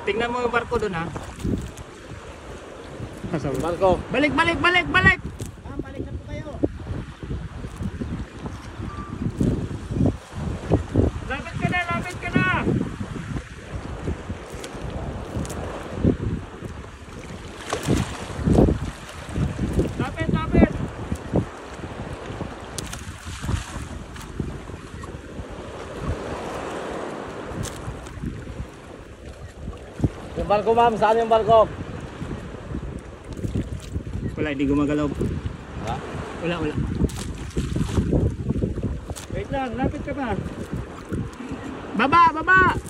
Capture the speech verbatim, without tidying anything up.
Tingnan mo yung barko doon ha. Barko. Balik, balik, balik, balik! Ah, balik na po kayo. Lapit ka na, lapit ka na! Lapit, lapit! Yung barko ma'am, saan yung barko? Wala, hindi gumagalaw. Ha? Wala, wala. Wait lang, lapit ka pa. Baba, baba!